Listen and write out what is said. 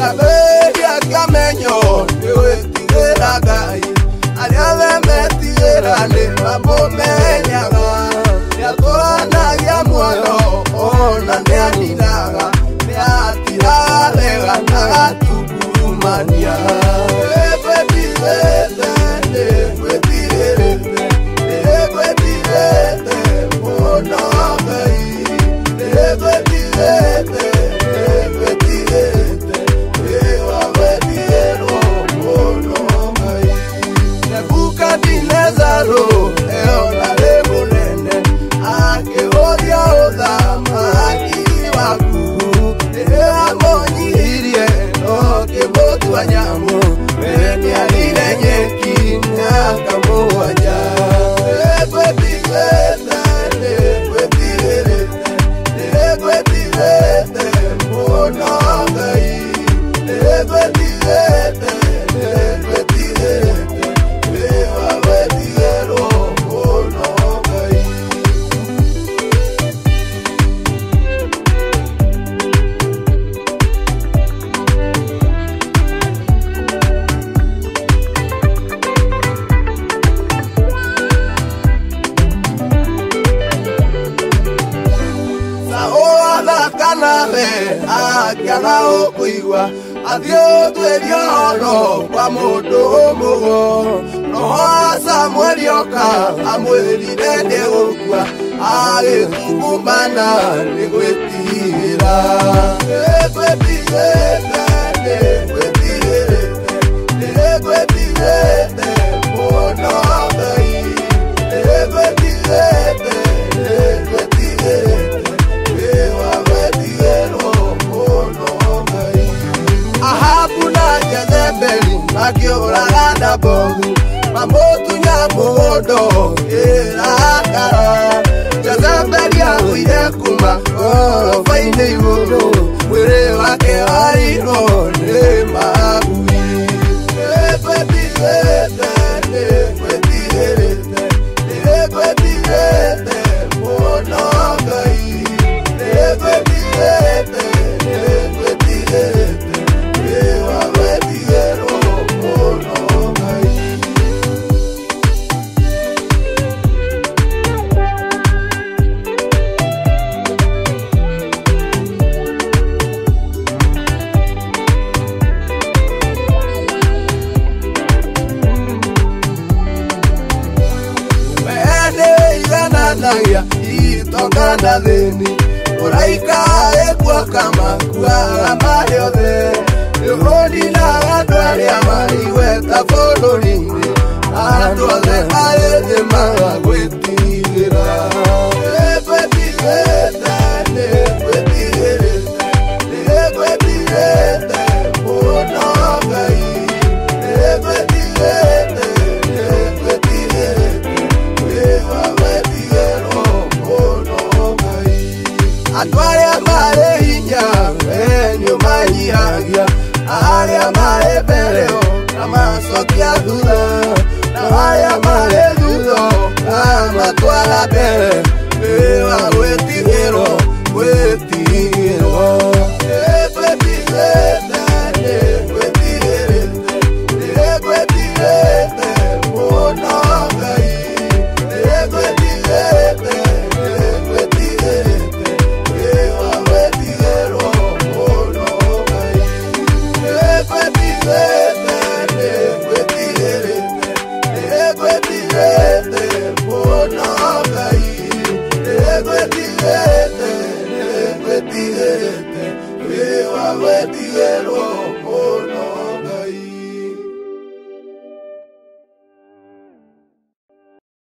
Kaberia kamenyo niwetigera Ngai aria metigera ni mamumenyaga niatũranagia muoyo ona nianinaga niatirathega na gatungumania akiaga ukuigua athio twerio ro kwa mundu mugo roho Samueli oka amwirire ndi gukua agikumbana ni gwitira akiuraga Nabothi mamutunya mugondo irakara Jezebeli agũire kuma goroba-inĩ igũrũ mwĩrĩ wake wairwo nĩ magui nĩgwĩtigĩrĩte mũno Ngai nĩgwĩtigĩrĩte itokana thĩni